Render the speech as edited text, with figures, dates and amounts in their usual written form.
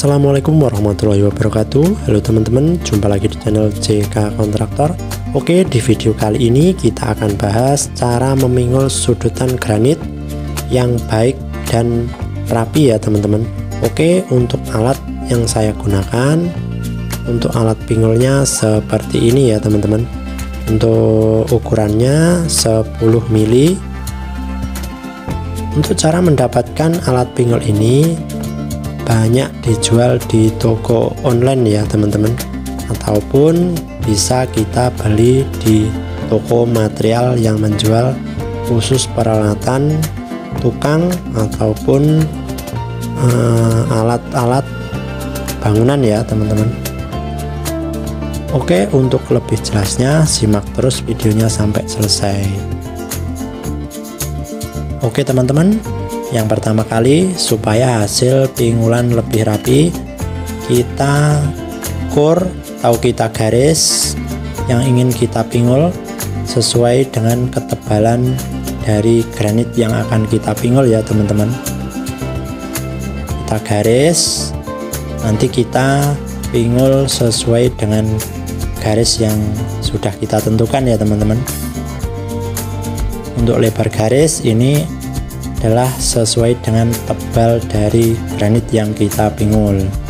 Assalamualaikum warahmatullahi wabarakatuh. Halo teman-teman, jumpa lagi di channel JK Kontraktor. Oke, di video kali ini kita akan bahas cara memingul sudutan granit yang baik dan rapi ya teman-teman. Oke, untuk alat yang saya gunakan, untuk alat pingulnya seperti ini ya teman-teman. Untuk ukurannya 10 mili. Untuk cara mendapatkan alat pingul ini banyak dijual di toko online ya teman-teman, ataupun bisa kita beli di toko material yang menjual khusus peralatan tukang ataupun alat-alat bangunan ya teman-teman. Oke, untuk lebih jelasnya simak terus videonya sampai selesai. Oke teman-teman, yang pertama kali supaya hasil pingulan lebih rapi, kita ukur atau kita garis yang ingin kita pingul sesuai dengan ketebalan dari granit yang akan kita pingul ya teman-teman. Kita garis, nanti kita pingul sesuai dengan garis yang sudah kita tentukan ya teman-teman. Untuk lebar garis ini adalah sesuai dengan tebal dari granit yang kita pingul.